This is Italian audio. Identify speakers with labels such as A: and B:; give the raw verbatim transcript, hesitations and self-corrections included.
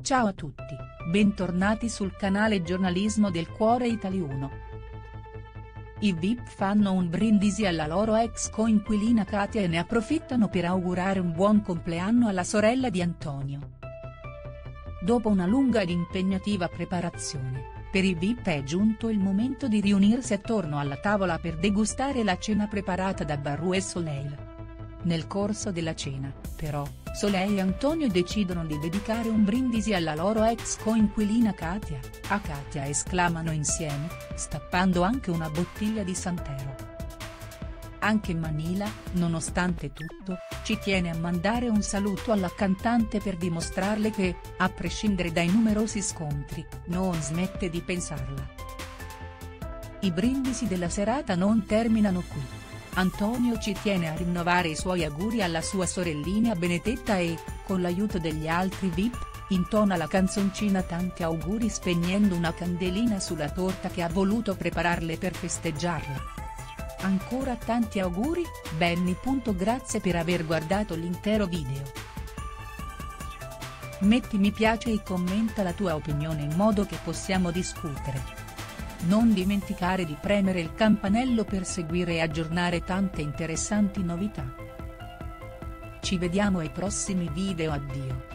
A: Ciao a tutti, bentornati sul canale Giornalismo del Cuore Italy uno. I V I P fanno un brindisi alla loro ex coinquilina Katia e ne approfittano per augurare un buon compleanno alla sorella di Antonio. Dopo una lunga ed impegnativa preparazione, per i V I P è giunto il momento di riunirsi attorno alla tavola per degustare la cena preparata da Barru e Soleil. Nel corso della cena, però, Soleil e Antonio decidono di dedicare un brindisi alla loro ex coinquilina Katia, a Katia esclamano insieme, stappando anche una bottiglia di Santero. Anche Manila, nonostante tutto, ci tiene a mandare un saluto alla cantante per dimostrarle che, a prescindere dai numerosi scontri, non smette di pensarla. I brindisi della serata non terminano qui. Antonio ci tiene a rinnovare i suoi auguri alla sua sorellina Benedetta e, con l'aiuto degli altri V I P, intona la canzoncina Tanti auguri spegnendo una candelina sulla torta che ha voluto prepararle per festeggiarla. Ancora tanti auguri, Benny. Grazie per aver guardato l'intero video. Metti mi piace e commenta la tua opinione in modo che possiamo discutere. Non dimenticare di premere il campanello per seguire e aggiornare tante interessanti novità. Ci vediamo ai prossimi video, addio.